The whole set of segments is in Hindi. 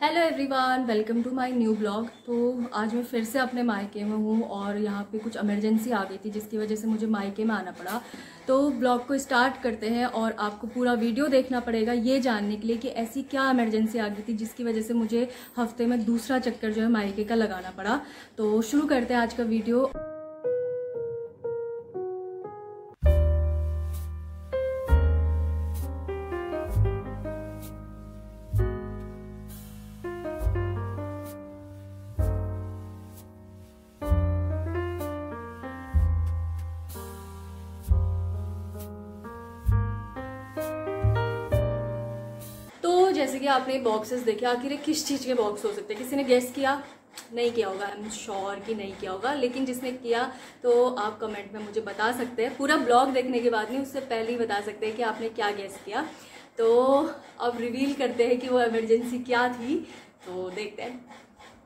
Hello everyone, welcome to my new blog. तो आज मैं फिर से अपने मायके में हूँ और यहाँ पे कुछ इमरजेंसी आ गई थी जिसकी वजह से मुझे मायके में आना पड़ा। तो ब्लॉग को स्टार्ट करते हैं और आपको पूरा वीडियो देखना पड़ेगा ये जानने के लिए कि ऐसी क्या इमरजेंसी आ गई थी जिसकी वजह से मुझे हफ्ते में दूसरा चक्कर जो है मायके का लगाना पड़ा। तो शुरू करते हैं आज का वीडियो। जैसे कि आपने बॉक्सेस देखे, आखिर ये किस चीज़ के बॉक्स हो सकते हैं? किसी ने गेस किया? नहीं किया होगा, आई एम श्योर कि नहीं किया होगा, लेकिन जिसने किया तो आप कमेंट में मुझे बता सकते हैं। पूरा ब्लॉग देखने के बाद नहीं, उससे पहले ही बता सकते हैं कि आपने क्या गेस किया। तो अब रिवील करते हैं कि वो इमरजेंसी क्या थी, तो देखते हैं।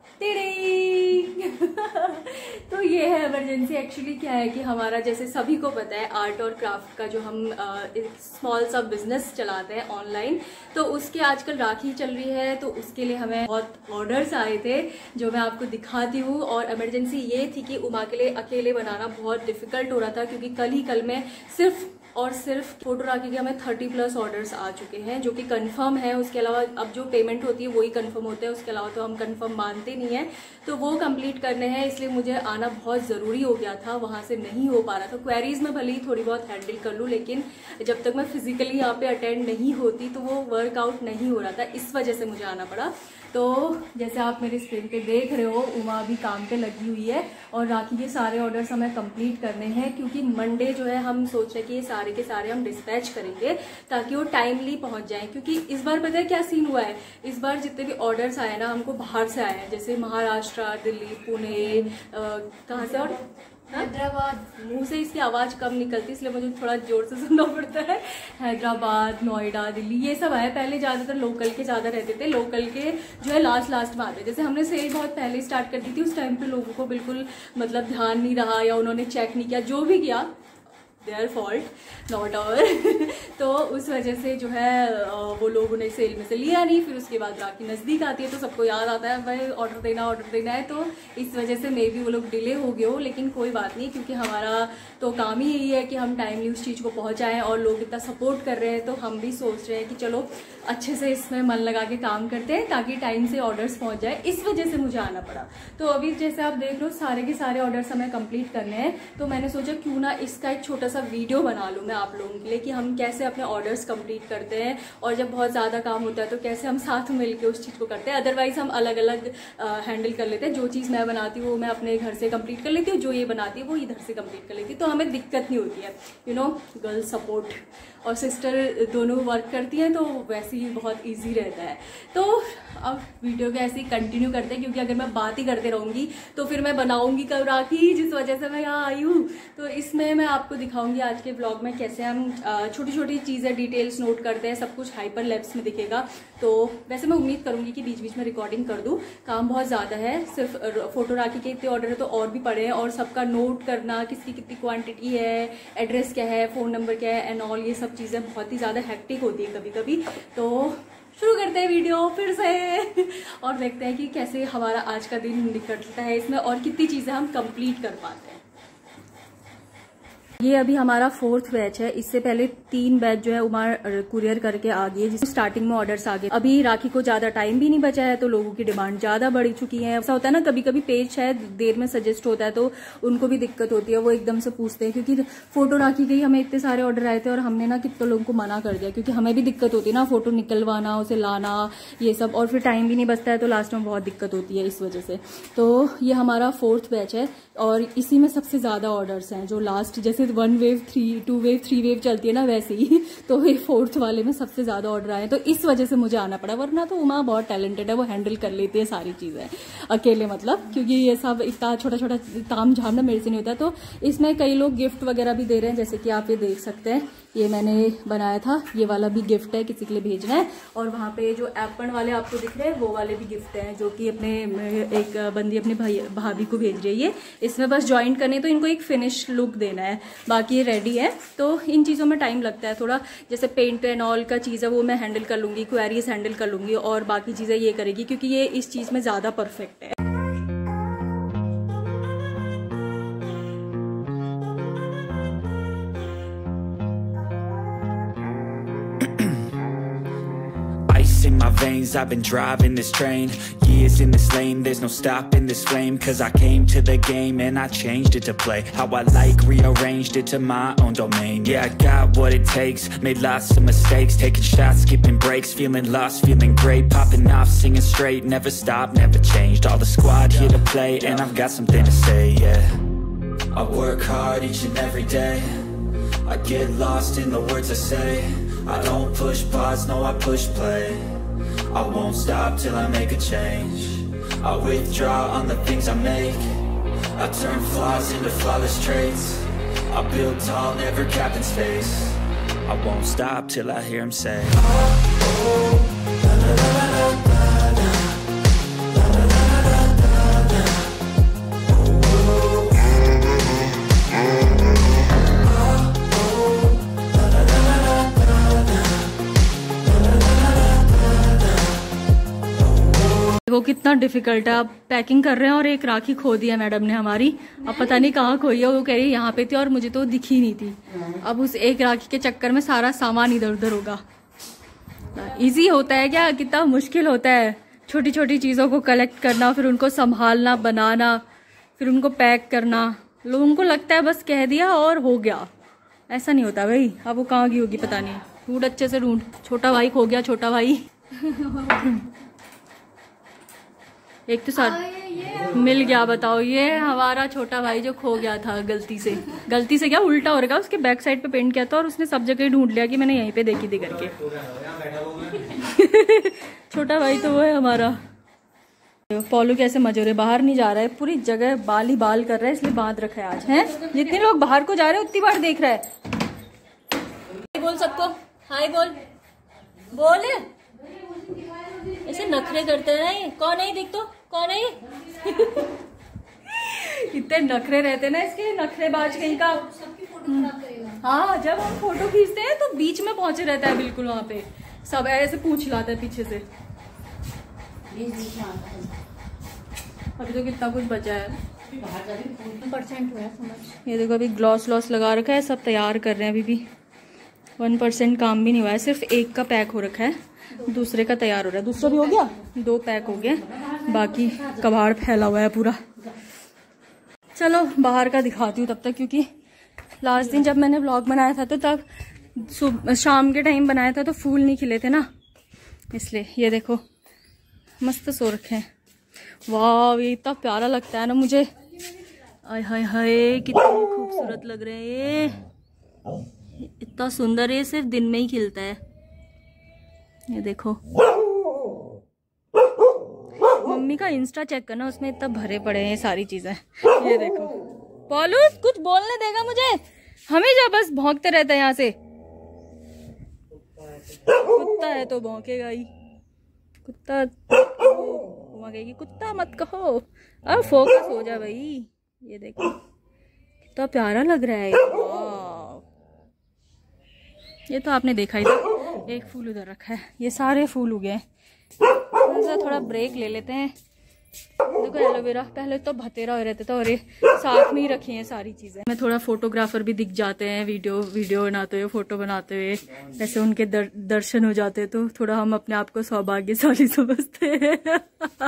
तो ये है इमरजेंसी। एक्चुअली क्या है कि हमारा, जैसे सभी को पता है, आर्ट और क्राफ्ट का जो हम एक स्मॉल सा बिजनेस चलाते हैं ऑनलाइन, तो उसके आजकल राखी चल रही है, तो उसके लिए हमें बहुत ऑर्डर्स आए थे जो मैं आपको दिखाती हूँ। और इमरजेंसी ये थी कि उमा के लिए अकेले बनाना बहुत डिफिकल्ट हो रहा था, क्योंकि कल में सिर्फ और सिर्फ फोटो राखी के हमें 30+ ऑर्डर्स आ चुके हैं जो कि कंफर्म है। उसके अलावा अब जो पेमेंट होती है वही कंफर्म होते हैं, उसके अलावा तो हम कंफर्म मानते नहीं है। तो वो कंप्लीट करने हैं, इसलिए मुझे आना बहुत ज़रूरी हो गया था। वहाँ से नहीं हो पा रहा था। क्वेरीज में भले ही थोड़ी बहुत हैंडल कर लूँ, लेकिन जब तक मैं फिजिकली यहाँ पे अटेंड नहीं होती तो वो वर्कआउट नहीं हो रहा था, इस वजह से मुझे आना पड़ा। तो जैसे आप मेरे स्क्रीन पे देख रहे हो, उमा भी काम पे लगी हुई है और राखी के सारे ऑर्डर्स हमें कंप्लीट करने हैं, क्योंकि मंडे जो है हम सोच रहे हैं कि ये सारे के सारे हम डिस्पैच करेंगे ताकि वो टाइमली पहुंच जाए। क्योंकि इस बार पता है क्या सीन हुआ है? इस बार जितने भी ऑर्डर्स आए ना, हमको बाहर से आए हैं, जैसे महाराष्ट्र, दिल्ली, पुणे, कहाँ से और हैदराबाद। मुंह से इसकी आवाज़ कम निकलती, इसलिए मुझे थोड़ा जोर से सुनना पड़ता है। हैदराबाद, नोएडा, दिल्ली, ये सब आए। पहले ज़्यादातर लोकल के ज़्यादा रहते थे, लोकल के जो है लास्ट में आते। जैसे हमने सेल बहुत पहले स्टार्ट कर दी थी, उस टाइम पे लोगों को बिल्कुल मतलब ध्यान नहीं रहा, या उन्होंने चेक नहीं किया, जो भी किया देयर फॉल्ट, नॉट आवर। तो उस वजह से जो है वो लोग उन्हें सेल में से लिया नहीं। फिर उसके बाद राखी नज़दीक आती है तो सबको याद आता है भाई ऑर्डर देना है, तो इस वजह से मे बी वो लोग डिले हो गए हो। लेकिन कोई बात नहीं, क्योंकि हमारा तो काम ही यही है कि हम टाइमली उस चीज़ को पहुंचाएं, और लोग इतना सपोर्ट कर रहे हैं तो हम भी सोच रहे हैं कि चलो अच्छे से इसमें मन लगा के काम करते हैं ताकि टाइम से ऑर्डर्स पहुँच जाए। इस वजह से मुझे आना पड़ा। तो अभी जैसे आप देख लो, सारे के सारे ऑर्डर्स हमें कंप्लीट करने हैं, तो मैंने सोचा क्यों ना इसका एक छोटा सा वीडियो बना लूँ मैं आप लोगों के लिए कि हम कैसे अपने ऑर्डर्स कंप्लीट करते हैं, और जब बहुत ज़्यादा काम होता है तो कैसे हम साथ मिलकर उस चीज़ को करते हैं। अदरवाइज हम अलग अलग हैंडल कर लेते हैं। जो चीज़ मैं बनाती हूँ वो मैं अपने घर से कंप्लीट कर लेती हूँ, जो ये बनाती है वो इधर से कंप्लीट कर लेती है, तो हमें दिक्कत नहीं होती है। यू नो, गर्ल सपोर्ट और सिस्टर दोनों वर्क करती हैं, तो वैसे ही बहुत ईजी रहता है। तो अब वीडियो को ऐसे ही कंटिन्यू करते हैं, क्योंकि अगर मैं बात ही करते रहूँगी तो फिर मैं बनाऊँगी कब राखी, जिस वजह से मैं यहाँ आई हूँ। तो इसमें मैं आपको दिखाऊंगी आज के ब्लॉग में कैसे हम छोटी छोटी चीज़ें, डिटेल्स नोट करते हैं। सब कुछ हाइपरलैप्स में दिखेगा। तो वैसे मैं उम्मीद करूंगी कि बीच बीच में रिकॉर्डिंग कर दूं। काम बहुत ज़्यादा है, सिर्फ फोटो राखी के इतने ऑर्डर है तो और भी पड़े हैं, और सबका नोट करना, किसकी कितनी क्वांटिटी है, एड्रेस क्या है, फ़ोन नंबर क्या है एंड ऑल, ये सब चीज़ें बहुत ही ज़्यादा हेक्टिक होती है कभी कभी। तो शुरू करते हैं वीडियो फिर से और देखते हैं कि कैसे हमारा आज का दिन निकलता है इसमें, और कितनी चीज़ें हम कंप्लीट कर पाते हैं। ये अभी हमारा 4th बैच है। इससे पहले 3 बैच जो है उमा कुरियर करके आ गई है, जिसमें स्टार्टिंग में ऑर्डर्स आ गए। अभी राखी को ज्यादा टाइम भी नहीं बचा है, तो लोगों की डिमांड ज्यादा बढ़ चुकी है। ऐसा होता है ना, कभी कभी पेज शायद देर में सजेस्ट होता है तो उनको भी दिक्कत होती है, वो एकदम से पूछते हैं। क्योंकि फोटो राखी के ही हमें इतने सारे ऑर्डर आए थे और हमने ना कितने लोगों को मना कर दिया, क्योंकि हमें भी दिक्कत होती है ना, फोटो निकलवाना, उसे लाना, ये सब, और फिर टाइम भी नहीं बचता है, तो लास्ट में बहुत दिक्कत होती है इस वजह से। तो ये हमारा 4th बैच है और इसी में सबसे ज्यादा ऑर्डर्स हैं। जो लास्ट जैसे 1 वेव 2 वेव 3 वेव चलती है ना, वैसे ही तो ये 4th वाले में सबसे ज्यादा ऑर्डर आए, तो इस वजह से मुझे आना पड़ा। वरना तो उमा बहुत टैलेंटेड है, वो हैंडल कर लेती है सारी चीजें अकेले, मतलब क्योंकि ये सब इतना छोटा छोटा ताम झाम ना मेरे से नहीं होता। तो इसमें कई लोग गिफ्ट वगैरह भी दे रहे हैं, जैसे कि आप ये देख सकते हैं, ये मैंने बनाया था, ये वाला भी गिफ्ट है, किसी के लिए भेजना है। और वहाँ पे जो एप्पन वाले आपको दिख रहे हैं वो वाले भी गिफ्ट हैं, जो कि अपने एक बंदी अपने भाभी को भेज रही है। इसमें बस ज्वाइन करने, तो इनको एक फिनिश लुक देना है, बाकी ये रेडी है। तो इन चीज़ों में टाइम लगता है थोड़ा, जैसे पेंट एंड ऑल का चीज़ है वो मैं हैंडल कर लूँगी, क्वेरीज हैंडल कर लूँगी, और बाकी चीज़ें ये करेगी क्योंकि ये इस चीज़ में ज़्यादा परफेक्ट है। In my veins, I've been driving this train, years in this lane, there's no stopping this flame, cause I came to the game and I changed it to play how I like, rearranged it to my own domain. Yeah, I got what it takes, made lots of mistakes, taking shots, skipping breaks, feeling lost, feeling great, popping off, singing straight, never stopped, never changed, all the squad here to play, and I've got something to say, yeah. I work hard each and every day, I get lost in the words I say, I don't push pause, no I push play, I won't stop till I make a change, I withdraw on the things I make, I turn flaws into flawless traits, I build tall, never capped in space, I won't stop till I hear him say, oh, la, la, la, la, la, la. देखो कितना डिफिकल्ट है। अब पैकिंग कर रहे हैं और एक राखी खो दी है मैडम ने हमारी, अब पता नहीं कहाँ खोई है। वो कह रही है यहाँ पे थी और मुझे तो दिखी नहीं थी। अब उस एक राखी के चक्कर में सारा सामान इधर उधर होगा। इजी होता है क्या? कितना मुश्किल होता है छोटी छोटी चीज़ों को कलेक्ट करना, फिर उनको संभालना, बनाना, फिर उनको पैक करना। लोगों को लगता है बस कह दिया और हो गया, ऐसा नहीं होता भाई। अब वो कहाँ गई होगी पता नहीं, ढूंढ अच्छे से ढूंढ। छोटा भाई खो गया, छोटा भाई। एक तो साथ मिल गया, बताओ। ये हमारा छोटा भाई जो खो गया था गलती से क्या उल्टा हो रहा, उसके बैक साइड पे पेंट किया था और उसने सब जगह ढूंढ लिया कि मैंने यहीं पे देखी थी करके। छोटा भाई तो वो है हमारा। पॉलू कैसे मजे बाहर नहीं जा रहा है, पूरी जगह बाल ही बाल कर रहा है, इसलिए बांध रखा है आज। हैं जितने लोग बाहर को जा रहे हैं उतनी बार देख रहा है। बोल सबको हाय बोल बोल। ऐसे नखरे करते हैं ना ये। कौन है? देख तो कौन है? इतने नखरे रहते ना इसके, नखरेबाज कहीं का। हाँ, जब हम फोटो खींचते हैं तो बीच में पहुंचे रहता है बिल्कुल, वहां पे सब ऐसे पूछ लाता है पीछे से। अभी तो कितना कुछ बचा है, 1% हुआ समझ। ये देखो अभी ग्लॉस लॉस लगा रखा है, सब तैयार कर रहे हैं। अभी भी 1% काम भी नहीं हुआ है, सिर्फ एक का पैक हो रखा है, दूसरे का तैयार हो रहा है। दूसरा भी हो गया, 2 पैक हो गए, बाकी कबाड़ फैला हुआ है पूरा। चलो बाहर का दिखाती हूँ तब तक, क्योंकि लास्ट दिन जब मैंने व्लॉग बनाया था तो तब शाम के टाइम बनाया था तो फूल नहीं खिले थे ना, इसलिए। ये देखो मस्त सो रखे हैं। वाह, ये इतना प्यारा लगता है ना मुझे। आय हाय हाय, कितने खूबसूरत लग रहे हैं। इतना सुंदर है, सिर्फ दिन में ही खिलता है। ये देखो, मम्मी का इंस्टा चेक करना, उसमें इतना भरे पड़े हैं ये सारी चीजें। ये देखो, पॉलू कुछ बोलने देगा मुझे? हमेशा बस भौंकते रहता है यहाँ से। कुत्ता है तो भौंकेगा ही, कुत्ता भौंकेगी। कुत्ता मत कहो, अब फोकस हो जा भाई। ये देखो कितना प्यारा लग रहा है। ये तो आपने देखा ही था। एक फूल उधर रखा है, ये सारे फूल उगे हैं। थोड़ा ब्रेक ले लेते हैं। देखो एलोवेरा पहले तो भतेरा हो रहता था और ये साथ में ही रखी हैं सारी चीजें। मैं थोड़ा फोटोग्राफर भी दिख जाते हैं वीडियो बनाते हुए, फोटो बनाते हुए, ऐसे उनके दर्शन हो जाते हैं, तो थोड़ा हम अपने आप को सौभाग्यशाली समझते हैं।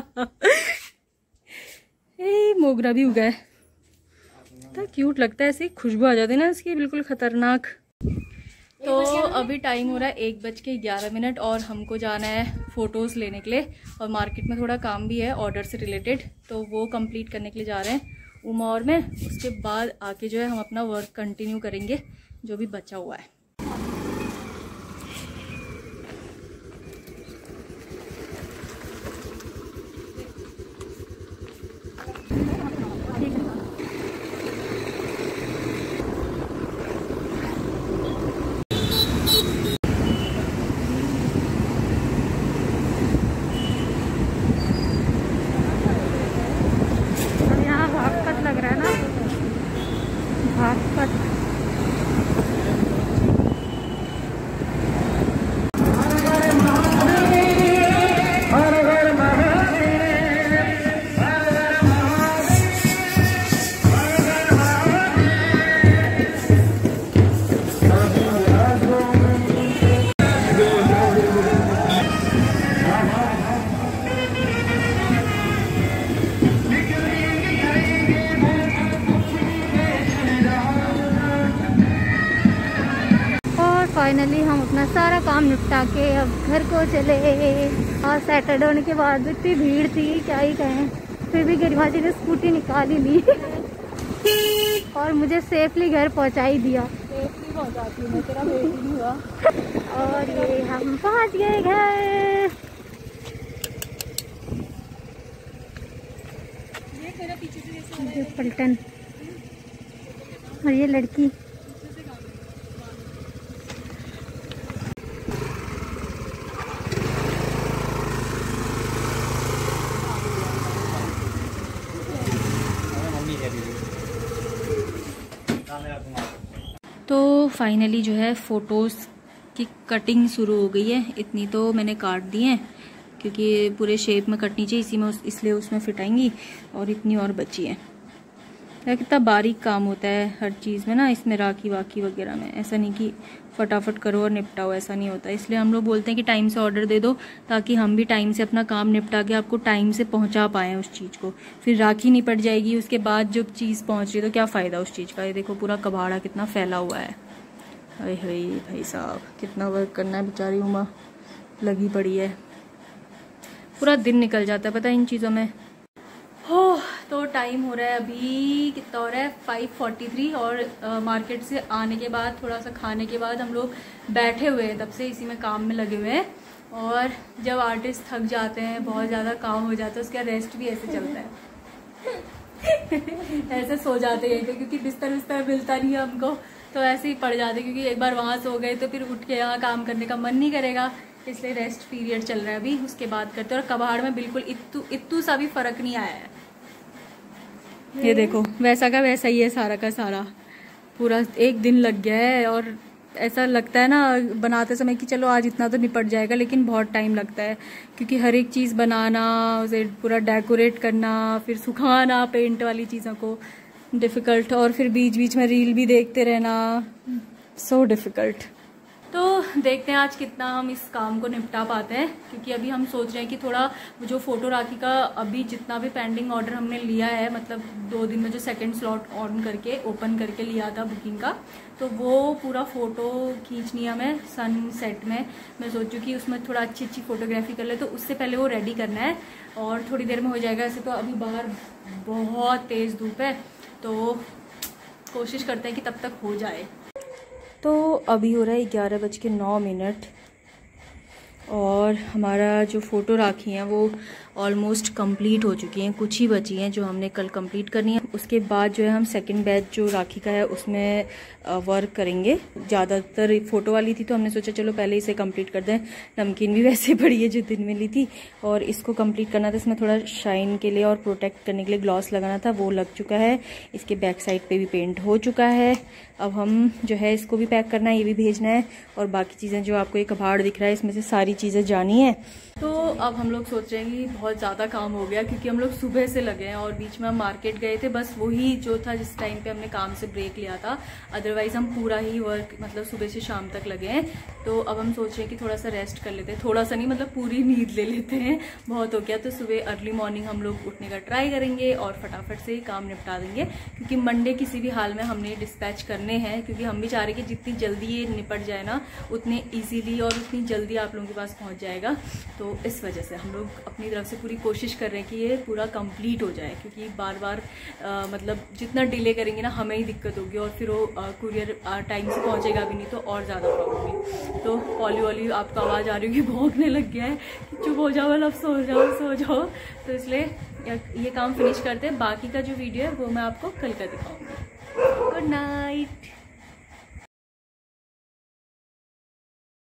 मोगरा भी उगा है, इतना क्यूट लगता है, ऐसी खुशबू आ जाती है ना इसकी, बिल्कुल खतरनाक। तो अभी टाइम हो रहा है 1:11 और हमको जाना है फ़ोटोज़ लेने के लिए, और मार्केट में थोड़ा काम भी है ऑर्डर से रिलेटेड, तो वो कंप्लीट करने के लिए जा रहे हैं उमा और मैं। उसके बाद आके जो है हम अपना वर्क कंटिन्यू करेंगे जो भी बचा हुआ है। फाइनली हम अपना सारा काम निपटा के अब घर को चले। और सैटरडे होने के बाद भी इतनी भीड़ थी, क्या ही कहें, फिर भी गरिमा जी ने स्कूटी निकाल ही ली और मुझे सेफली घर पहुंचा ही दिया। सेफली पहुंचाती हूँ, तेरा वेट ही नहीं हुआ। और ये हम पहुंच गए घर। ये मेरा पीछे से जैसे पलटन और ये लड़की। तो फाइनली जो है फ़ोटोज़ की कटिंग शुरू हो गई है। इतनी तो मैंने काट दी है क्योंकि पूरे शेप में कटनी चाहिए, इसी में इसलिए उसमें फिट आएंगी। और इतनी और बची है। कितना बारीक काम होता है हर चीज़ में ना, इसमें राखी वाखी वगैरह में। ऐसा नहीं कि फटाफट करो और निपटाओ, ऐसा नहीं होता। इसलिए हम लोग बोलते हैं कि टाइम से ऑर्डर दे दो, ताकि हम भी टाइम से अपना काम निपटा के आपको टाइम से पहुंचा पाएँ उस चीज़ को। फिर राखी नहीं पड़ जाएगी, उसके बाद जब चीज़ पहुंच रही तो क्या फ़ायदा उस चीज़ का। ये देखो पूरा कबाड़ा कितना फैला हुआ है। अरे भाई साहब, कितना वर्क करना है, बेचारी उमा लगी पड़ी है। पूरा दिन निकल जाता है पता है इन चीज़ों में। हो तो टाइम हो रहा है अभी, कितना हो रहा है 5:43। और मार्केट से आने के बाद, थोड़ा सा खाने के बाद हम लोग बैठे हुए हैं, तब से इसी में काम में लगे हुए हैं। और जब आर्टिस्ट थक जाते हैं, बहुत ज़्यादा काम हो जाता है, उसका रेस्ट भी ऐसे चलता है ऐसे सो जाते हैं क्योंकि बिस्तर मिलता नहीं है हमको, तो ऐसे ही पड़ जाते, क्योंकि एक बार वहाँ सो गए तो फिर उठ के यहाँ काम करने का मन नहीं करेगा। इसलिए रेस्ट पीरियड चल रहा है अभी, उसके बाद करते हैं। और कबाड़ में बिल्कुल इत्तू सा भी फर्क नहीं आया है। ये देखो वैसा का वैसा ही है सारा का सारा, पूरा एक दिन लग गया है। और ऐसा लगता है ना बनाते समय कि चलो आज इतना तो निपट जाएगा, लेकिन बहुत टाइम लगता है क्योंकि हर एक चीज़ बनाना, उसे पूरा डेकोरेट करना, फिर सुखाना पेंट वाली चीज़ों को, डिफ़िकल्ट। और फिर बीच बीच में रील भी देखते रहना, सो डिफ़िकल्ट। तो देखते हैं आज कितना हम इस काम को निपटा पाते हैं, क्योंकि अभी हम सोच रहे हैं कि थोड़ा जो फ़ोटो राखी का अभी जितना भी पेंडिंग ऑर्डर हमने लिया है, मतलब 2 दिन में जो सेकंड स्लॉट ऑन करके ओपन करके लिया था बुकिंग का, तो वो पूरा फ़ोटो खींचनी है हमें सनसेट में। मैं सोचूँ कि उसमें थोड़ा अच्छी फोटोग्राफी कर ले, तो उससे पहले वो रेडी करना है और थोड़ी देर में हो जाएगा। ऐसे तो अभी बाहर बहुत तेज़ धूप है, तो कोशिश करते हैं कि तब तक हो जाए। तो अभी हो रहा है 11:09 और हमारा जो फ़ोटो राखी हैं वो ऑलमोस्ट कंप्लीट हो चुकी हैं। कुछ ही बची हैं जो हमने कल कंप्लीट करनी है। उसके बाद जो है हम सेकंड बैच जो राखी का है उसमें वर्क करेंगे। ज़्यादातर फ़ोटो वाली थी तो हमने सोचा चलो पहले इसे कंप्लीट कर दें। नमकीन भी वैसे पड़ी है जो दिन में ली थी, और इसको कंप्लीट करना था। इसमें थोड़ा शाइन के लिए और प्रोटेक्ट करने के लिए ग्लॉस लगाना था, वो लग चुका है। इसके बैक साइड पे भी पेंट हो चुका है। अब हम जो है इसको भी पैक करना है, ये भी भेजना है, और बाकी चीज़ें जो आपको ये कबाड़ दिख रहा है इसमें से सारी चीज़ें जानी है। तो अब हम लोग सोच रहे हैं कि बहुत ज़्यादा काम हो गया, क्योंकि हम लोग सुबह से लगे हैं और बीच में हम मार्केट गए थे, बस वही जो था जिस टाइम पे हमने काम से ब्रेक लिया था। अदरवाइज हम पूरा ही वर्क मतलब सुबह से शाम तक लगे हैं। तो अब हम सोच रहे हैं कि थोड़ा सा रेस्ट कर लेते हैं, थोड़ा सा नहीं मतलब पूरी नींद ले लेते हैं, बहुत हो गया। तो सुबह अर्ली मॉर्निंग हम लोग उठने का ट्राई करेंगे और फटाफट से ही काम निपटा देंगे, क्योंकि मंडे किसी भी हाल में हमने डिस्पैच करने हैं, क्योंकि हम भी चाह रहे हैं कि जितनी जल्दी ये निपट जाए ना, उतने ईजीली और उतनी जल्दी आप लोगों के पास पहुँच जाएगा। तो इस वजह से हम लोग अपनी तरफ से पूरी कोशिश कर रहे हैं कि ये पूरा कंप्लीट हो जाए, क्योंकि बार बार मतलब जितना डिले करेंगे ना हमें ही दिक्कत होगी, और फिर वो कुरियर टाइम से पहुंचेगा भी नहीं, तो और ज़्यादा प्रॉब्लम होगी। तो पॉली वॉली आपको आवाज़ आ रही होगी, भौंकने लग गया है कि चुप हो जाओ, मतलब सो जाओ। तो इसलिए ये काम फिनिश करते हैं। बाकी का जो वीडियो है वो मैं आपको कल का दिखाऊंगी। Good night.